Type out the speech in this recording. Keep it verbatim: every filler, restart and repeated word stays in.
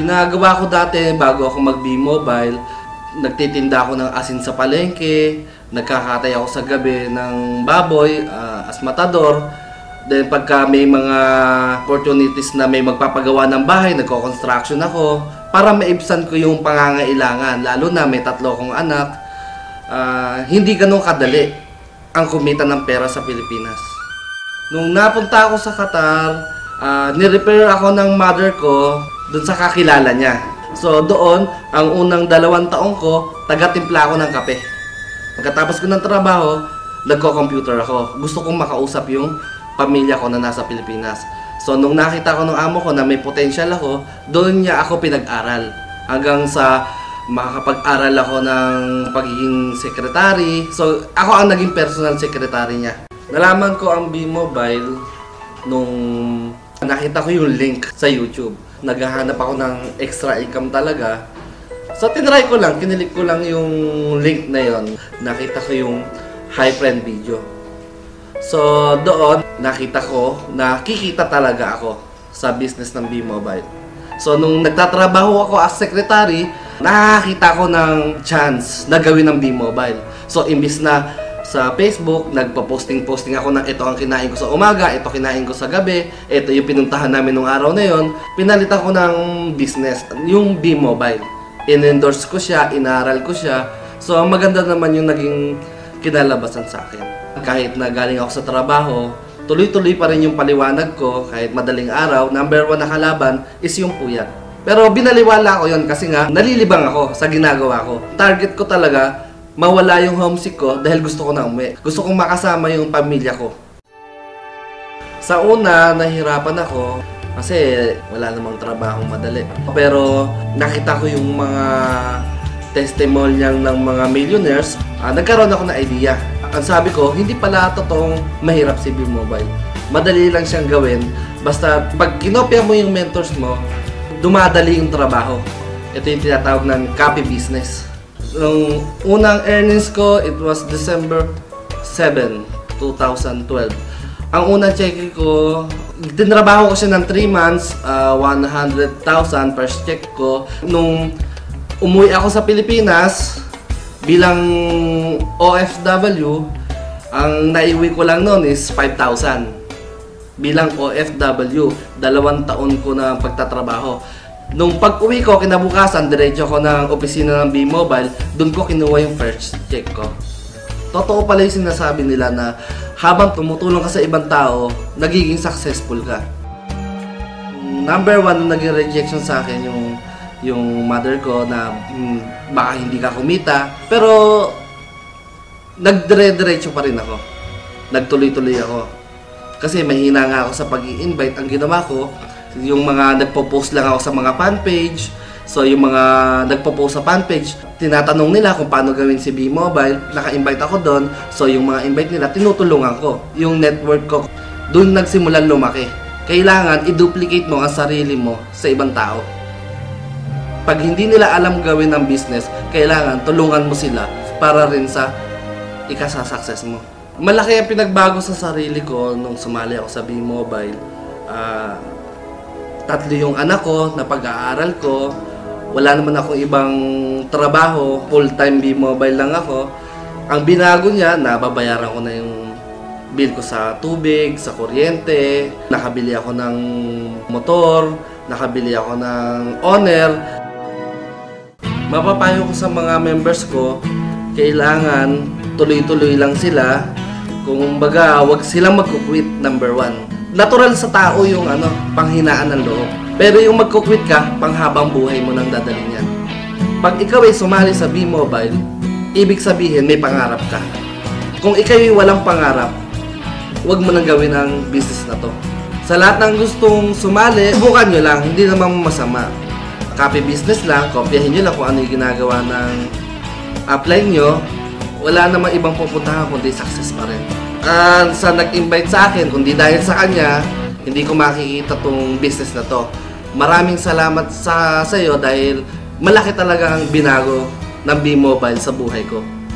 ginagawa ko dati bago ako mag-B-Mobile, nagtitinda ako ng asin sa palengke, nagkakatay ako sa gabi ng baboy uh, as matador. Then pagka may mga opportunities na may magpapagawa ng bahay, nagko-construction ako para maibsan ko yung pangangailangan. Lalo na may tatlo kong anak, uh, hindi ganun kadali ang kumita ng pera sa Pilipinas. Nung napunta ako sa Qatar, uh, ni-repair ako ng mother ko dun sa kakilala niya. So doon, ang unang dalawang taong ko, taga-timpla ako ng kape. Pagkatapos ko ng trabaho, nagko-computer ako. Gusto kong makausap yung pamilya ko na nasa Pilipinas. So nung nakita ko ng amo ko na may potential ako, doon niya ako pinag-aral. Hanggang sa makakapag-aral ako ng pagiging secretary. So ako ang naging personal secretary niya. Nalaman ko ang B-Mobile nung nakita ko yung link sa YouTube. Naghahanap ako ng extra income talaga. So tinry ko lang, kinilik ko lang yung link na yon. Nakita ko yung high friend video. So doon, nakita ko na kikita talaga ako sa business ng B-Mobile. So nung nagtatrabaho ako as secretary, nakakita ko ng chance na gawin ng B-Mobile. So imbis na sa Facebook, nagpa-posting-posting ako ng ito ang kinain ko sa umaga, ito kinain ko sa gabi, ito yung pinuntahan namin nung araw na yon, pinalitan ko ng business, yung B-Mobile. In-endorse ko siya, inaral ko siya. So maganda naman yung naging kinalabasan sa akin. Kahit na galing ako sa trabaho, tuloy-tuloy pa rin yung paliwanag ko kahit madaling araw. Number one na kalaban is yung puyat. Pero binaliwala ko yon kasi nga nalilibang ako sa ginagawa ko. Target ko talaga mawala yung homesick ko dahil gusto ko na umuwi. Gusto kong makasama yung pamilya ko. Sa una, nahihirapan ako kasi wala namang trabaho madali. Pero nakita ko yung mga testimonial ng mga millionaires, uh, nagkaroon ako ng idea. Ang sabi ko, hindi pala totoong mahirap si B-Mobile. Madali lang siyang gawin. Basta pag kinopya mo yung mentors mo, dumadali yung trabaho. Ito yung tinatawag ng copy business. Nung unang earnings ko, it was December seventh, two thousand twelve. Ang unang check ko, tinrabaho ko siya ng three months, uh, one hundred thousand per check ko. Nung umuwi ako sa Pilipinas, bilang O F W, ang naiwi ko lang noon is five thousand. Bilang O F W, dalawang taon ko na pagtatrabaho. Nung pag-uwi ko, kinabukasan, diretso ko ng opisina ng B-Mobile, doon ko kinuha yung first check ko. Totoo pala yung sinasabi nila na habang tumutulong ka sa ibang tao, nagiging successful ka. Number one na naging rejection sa akin yung yung mother ko na hmm, baka hindi ka kumita. Pero nagdire-diretso pa rin ako. Nagtuloy-tuloy ako. Kasi mahina nga ako sa pag-i-invite. Ang ginawa ko, yung mga nagpo-post lang ako sa mga fan page. So yung mga nagpo-post sa fan page, tinatanong nila kung paano gawin si B-Mobile. Naka-invite ako doon. So yung mga invite nila, tinutulungan ko. Yung network ko, doon nagsimulan lumaki. Kailangan i-duplicate mo ang sarili mo sa ibang tao. Pag hindi nila alam gawin ng business, kailangan tulungan mo sila para rin sa ikasa-success mo. Malaki ang pinagbago sa sarili ko nung sumali ako sa B-Mobile. Uh, tatlo yung anak ko na pag-aaral ko. Wala naman akong ibang trabaho. Full-time B-Mobile lang ako. Ang binago niya, nababayaran ko na yung bill ko sa tubig, sa kuryente. Nakabili ako ng motor. Nakabili ako ng owner. Mapapayo ko sa mga members ko, kailangan tuloy-tuloy lang sila. Kung baga, wag silang magkukwit, number one. Natural sa tao yung ano, panghinaan ng loob. Pero yung magkukwit ka, panghabang buhay mo nang dadalhin yan. Pag ikaw ay sumali sa B-Mobile, ibig sabihin may pangarap ka. Kung ikaw ay walang pangarap, wag mo nang gawin ang business na to. Sa lahat ng gustong sumali, subukan nyo lang, hindi naman masama. Copy business lang, kopyahin nyo lang kung ano yung ginagawa ng apply nyo. Wala namang ibang pupuntahan kundi success pa rin. At sa nag-invite sa akin, kundi dahil sa kanya, hindi ko makikita tong business na to. Maraming salamat sa sa'yo dahil malaki talaga ang binago ng B-Mobile sa buhay ko.